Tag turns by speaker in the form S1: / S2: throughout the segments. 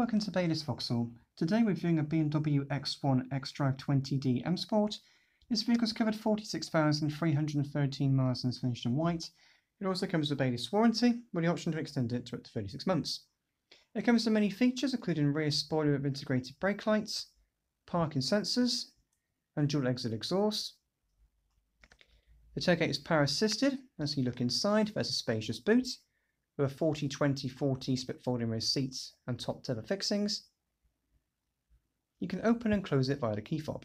S1: welcome to Baylis Vauxhall. Today we're viewing a BMW X1 xDrive 20D M Sport. This vehicle's covered 46,313 miles and is finished in white. It also comes with a Baylis warranty with the option to extend it to up to 36 months. It comes with many features including rear spoiler with integrated brake lights, parking sensors and dual exit exhaust. The tailgate is power assisted. As you look inside, there's a spacious boot with a 40-20-40 split folding rear seats and top tether fixings. You can open and close it via the key fob.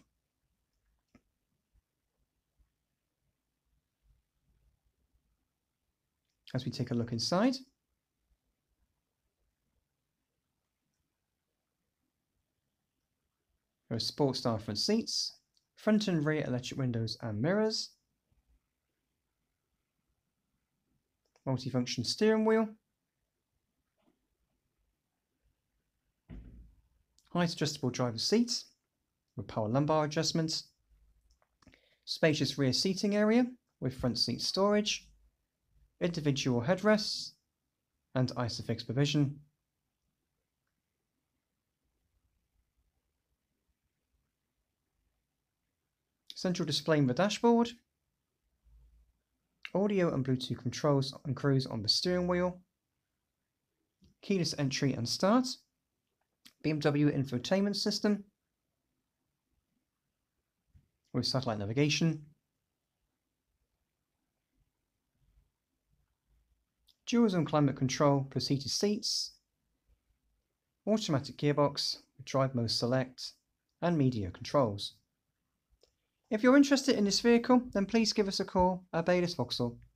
S1: As we take a look inside, there are sport style front seats, front and rear electric windows and mirrors, multifunction steering wheel, height adjustable driver's seat with power lumbar adjustments, spacious rear seating area with front seat storage, individual headrests and ISOFIX provision. Central display in the dashboard, audio and Bluetooth controls and cruise on the steering wheel, keyless entry and start, BMW infotainment system with satellite navigation, dual zone climate control plus heated seats, automatic gearbox with drive mode select and media controls. If you're interested in this vehicle, then please give us a call at Baylis Vauxhall.